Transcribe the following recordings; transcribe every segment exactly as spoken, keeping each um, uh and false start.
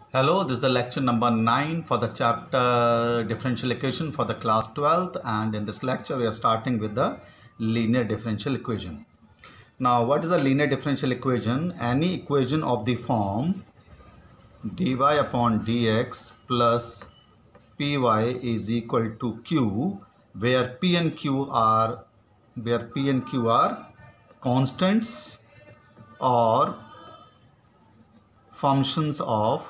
Hello, this is the lecture number nine for the chapter differential equation for the class twelfth, and in this lecture we are starting with the linear differential equation. Now, what is a linear differential equation? Any equation of the form dy upon dx plus py is equal to q, where p and q are where p and q are constants or functions of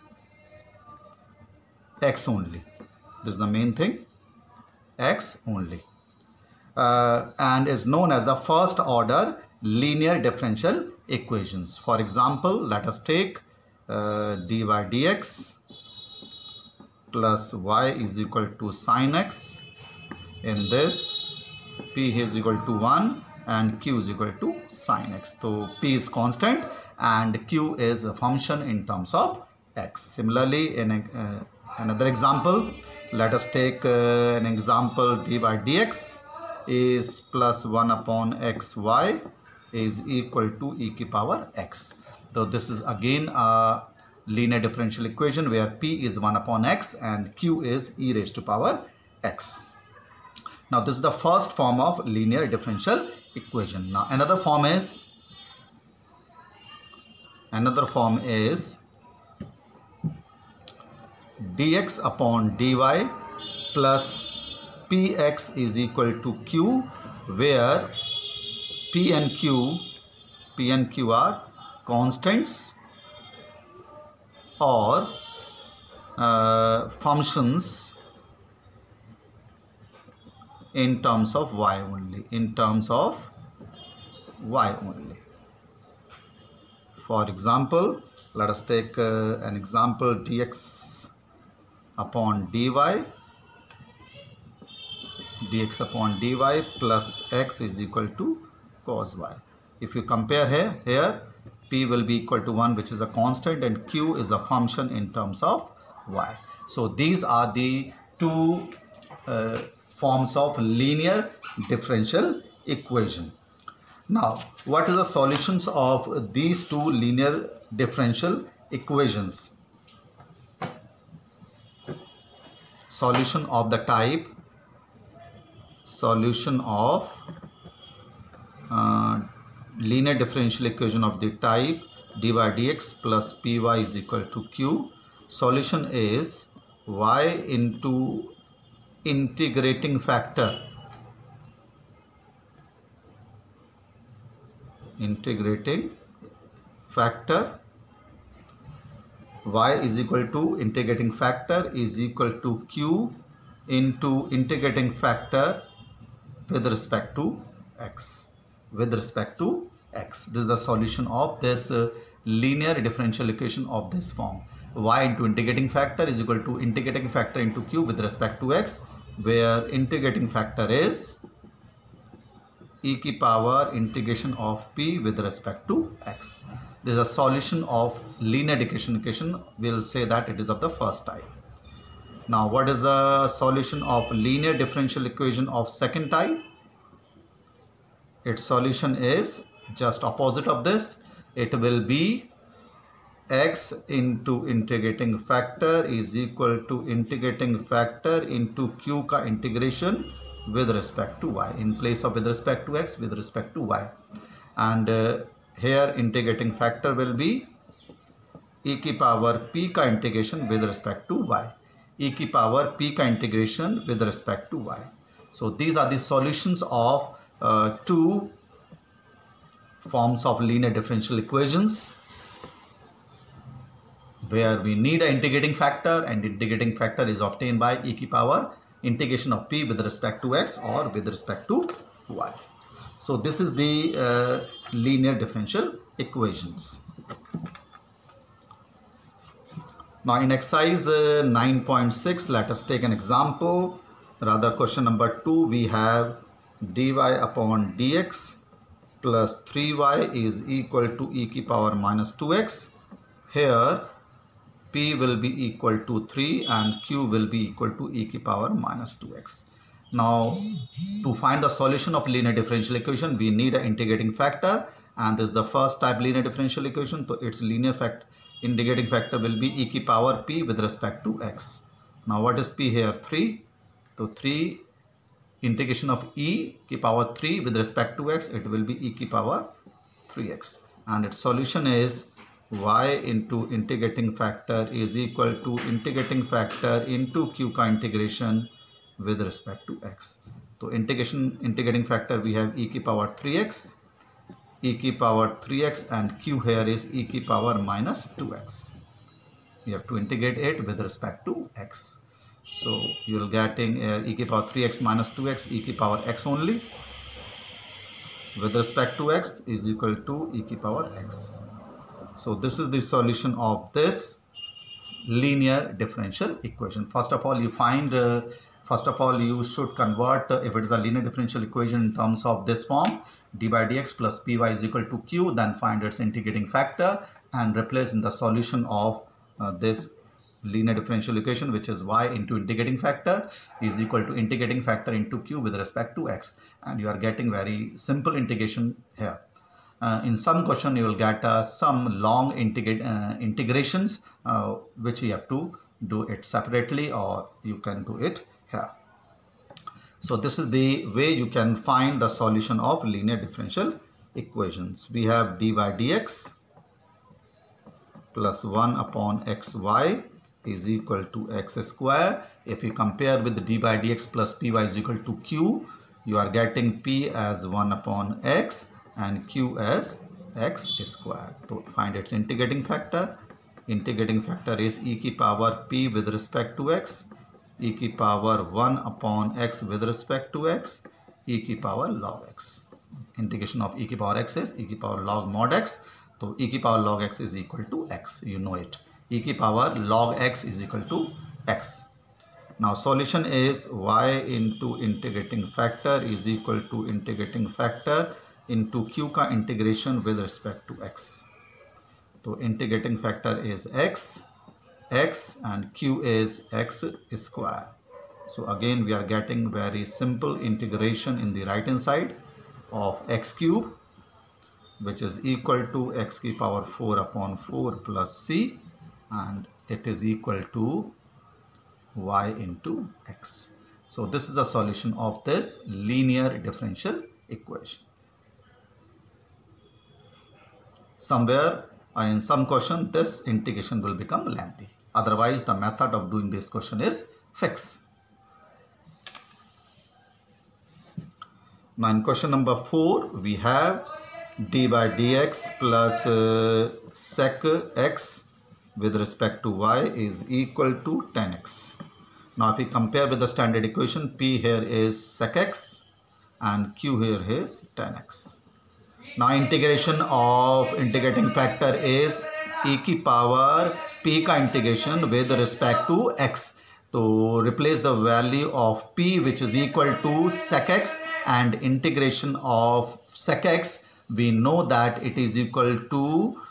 x only. This is the main thing, x only, uh, and is known as the first order linear differential equations. For example, let us take uh, dy dx plus y is equal to sine x. In this, p is equal to one and q is equal to sine x. So p is constant and q is a function in terms of x. Similarly, in a, uh, another example, let us take uh, an example dy dx is plus one upon xy is equal to e to the power x. So this is again a linear differential equation where p is one upon x and q is e raised to power x. Now this is the first form of linear differential equation. Now another form is another form is dx upon dy plus px is equal to q, where p and q p and q are constants or uh, functions in terms of y only, in terms of y only. For example, let us take uh, an example dx upon dy dx upon dy plus x is equal to cos y. If you compare here, here p will be equal to one, which is a constant, and q is a function in terms of y. So these are the two uh, forms of linear differential equation. Now, what is the solutions of these two linear differential equations? Solution of the type solution of uh, linear differential equation of the type dy dx plus py is equal to q. Solution is y into integrating factor integrating factor y is equal to integrating factor is equal to q into integrating factor with respect to x with respect to x. This is the solution of this uh, linear differential equation of this form. Y into integrating factor is equal to integrating factor into q with respect to x, where integrating factor is e to the power integration of p with respect to x. This is a solution of linear differential equation. We will say that it is of the first type. Now, what is the solution of linear differential equation of second type? Its solution is just opposite of this. It will be x into integrating factor is equal to integrating factor into q ka integration with respect to y, in place of with respect to x, with respect to y. And uh, here integrating factor will be e to the power p ka integration with respect to y, e to the power p ka integration with respect to y. So these are the solutions of uh, two forms of linear differential equations where we need an integrating factor, and integrating factor is obtained by e to the power integration of p with respect to x or with respect to y. So this is the uh, linear differential equations. Now in exercise uh, nine point six, let us take an example, rather question number two. We have dy upon dx plus three y is equal to e to the power minus two x. Here p will be equal to three and q will be equal to e to the power minus two x. Now, to find the solution of linear differential equation, we need an integrating factor, and this is the first type linear differential equation. So its linear fact integrating factor will be e ki power p with respect to x. Now what is p here? three. So three integration of e ki power three with respect to x, it will be e ki power three x. And its solution is y into integrating factor is equal to integrating factor into q ka integration with respect to x. So integration integrating factor we have e ki power three x, e ki power three x, and q here is e ki power minus two x. We have to integrate it with respect to x. So you will getting uh, e ki power three x minus two x, e ki power x only with respect to x is equal to e ki power x. So this is the solution of this linear differential equation. First of all, you find uh, first of all you should convert uh, if it is a linear differential equation in terms of this form, d by dx plus py is equal to q, then find its integrating factor and replace in the solution of uh, this linear differential equation, which is y into integrating factor is equal to integrating factor into q with respect to x, and you are getting very simple integration here. Uh, in some question you will get uh, some long integrate uh, integrations uh, which you have to do it separately, or you can do it here. So this is the way you can find the solution of linear differential equations. We have d by dx plus one upon xy is equal to x square. If you compare with the d by dx plus py is equal to q, you are getting p as one upon x and q as x square. So find its integrating factor. Integrating factor is e ki power p with respect to x, e ki power one upon x with respect to x, e ki power log x. Integration of e ki power x is e ki power log mod x. So e ki power log x is equal to x. You know it. E ki power log x is equal to x. Now solution is y into integrating factor is equal to integrating factor into q ka integration with respect to x. So integrating factor is x, x, and q is x square. So again we are getting very simple integration in the right hand side of x cube, which is equal to x ki power four upon four plus c, and it is equal to y into x. So this is the solution of this linear differential equation. Somewhere or in some question this integration will become lengthy. Otherwise the method of doing this question is fixed. Now in question number four we have d by dx plus uh, sec x with respect to y is equal to tan x. Now if we compare with the standard equation, p here is sec x and q here is tan x. Now integration of integrating factor is e ki power p ka integration with respect to x. So replace the value of p, which is equal to sec x, and integration of sec x, we know that it is equal to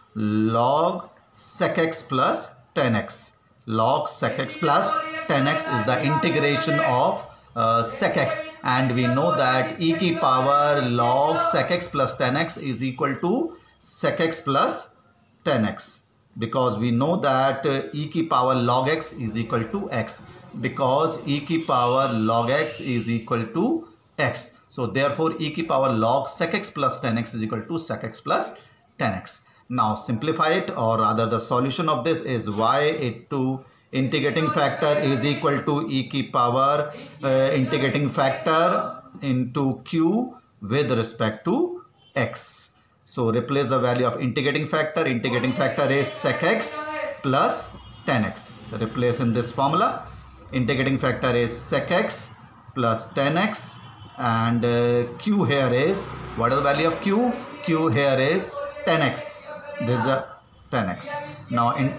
log sec x plus tan x. Log sec x plus tan x is the integration of uh, sec x, and we know that e ki power log sec x plus tan x is equal to sec x plus tan x, because we know that uh, e ki power log x is equal to x, because e ki power log x is equal to x. So therefore e ki power log sec x plus tan x is equal to sec x plus tan x. Now simplify it, or rather the solution of this is y into integrating factor is equal to e ki power uh, integrating factor into q with respect to x. So replace the value of integrating factor. Integrating factor is sec x plus tan x. Replace in this formula. Integrating factor is sec x plus tan x, and uh, q here is, what is the value of q? Q here is tan x. This is a tan x. Now in,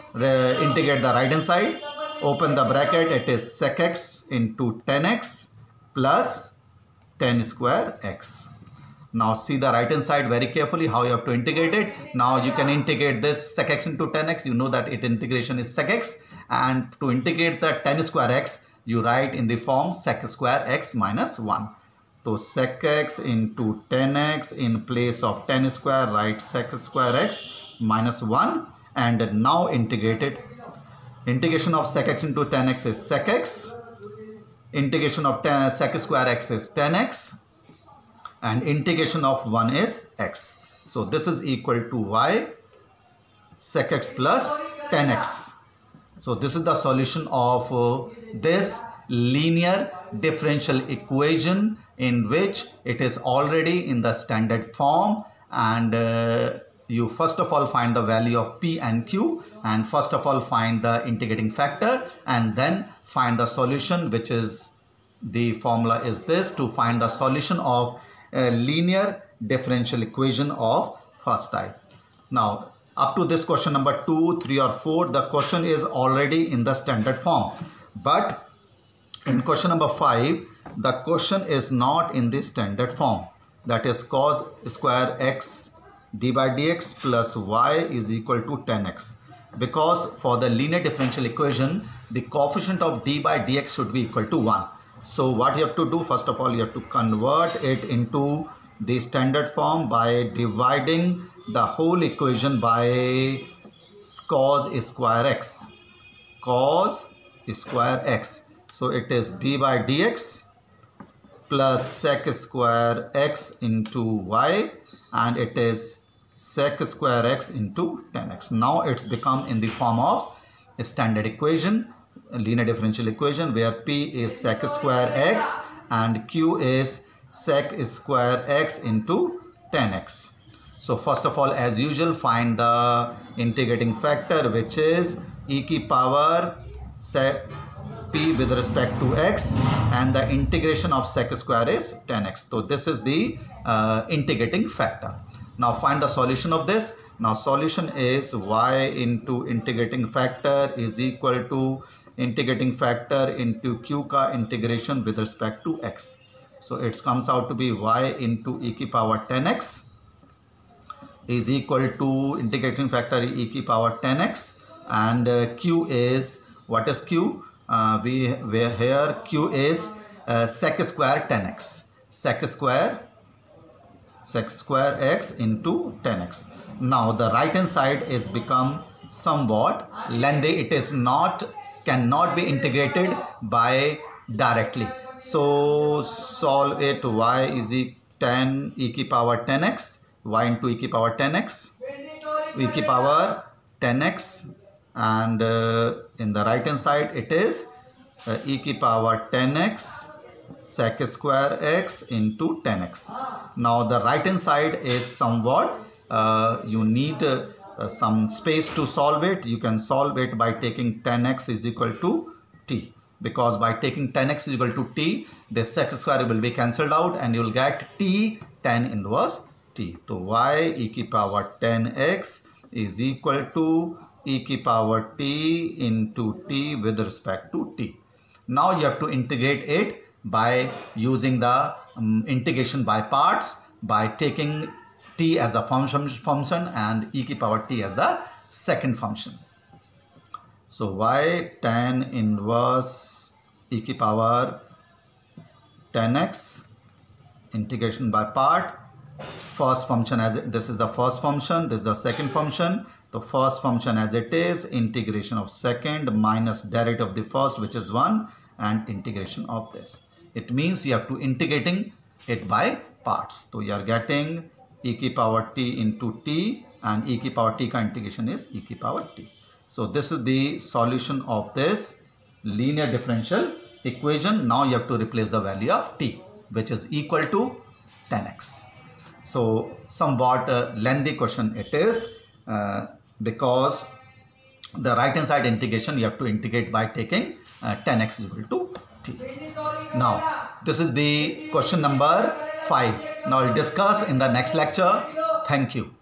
uh, integrate the right hand side. Open the bracket. It is sec x into tan x plus tan square x. Now see the right hand side very carefully how you have to integrate it. Now you can integrate this sec x into tan x. You know that it integration is sec x, and to integrate the tan square x you write in the form sec square x minus one. So sec x into tan x, in place of tan square write sec square x minus one, and now integrate it. Integration of sec x into tan x is sec x. Integration of tan, sec square x is tan x. And integration of one is x. So this is equal to y sec x plus tan x. So this is the solution of uh, this linear differential equation, in which it is already in the standard form, and uh, you first of all find the value of p and q, and first of all find the integrating factor, and then find the solution, which is the formula is this to find the solution of a linear differential equation of first type. Now up to this question number two, three or four, the question is already in the standard form, but in question number five, the question is not in the standard form. That is cos square x d by dx plus y is equal to tan x. Because for the linear differential equation, the coefficient of d by dx should be equal to one. So what you have to do, first of all, you have to convert it into the standard form by dividing the whole equation by cos square x. Cos square x. So it is d by dx plus sec square x into y, and it is sec square x into tan x. Now it's become in the form of a standard equation, a linear differential equation, where p is sec square x and q is sec square x into tan x. So first of all, as usual, find the integrating factor, which is e की power sec p with respect to x, and the integration of sec square is tan x. So this is the uh, integrating factor. Now find the solution of this. Now solution is y into integrating factor is equal to integrating factor into q ka integration with respect to x. So it comes out to be y into e की power tan x is equal to integrating factor e की power tan x, and uh, q is, what is q? Uh, we, we here q is uh, sec square tan x, sec square sec square x into tan x. Now the right hand side is become somewhat lengthy. It is not, cannot be integrated by directly. So solve it. Y is e tan e की power tan x, y into e की power tan x, e की power tan x, and uh, in the right hand side it is uh, e की power tan x sec square x into tan x. Now the right hand side is somewhat uh, you need uh, uh, some space to solve it. You can solve it by taking tan x is equal to t, because by taking tan x is equal to t, the sec square will be cancelled out and you will get t tan inverse t. So y e की power tan x is equal to e की power t into t with respect to t. Now you have to integrate it by using the um, integration by parts, by taking t as the function function and e की power t as the second function. So y tan inverse e की power tan x, integration by part, first function as it, this is the first function, this is the second function. The first function as it is, integration of second minus derivative of the first, which is one, and integration of this. It means you have to integrating it by parts. So you are getting e की power t into t, and e की power t का integration is e की power t. So this is the solution of this linear differential equation. Now you have to replace the value of t, which is equal to tan x. So somewhat uh, lengthy question it is, uh, because the right hand side integration you have to integrate by taking uh, tan x is equal to t. Now this is the question number five. Now we'll discuss in the next lecture. Thank you.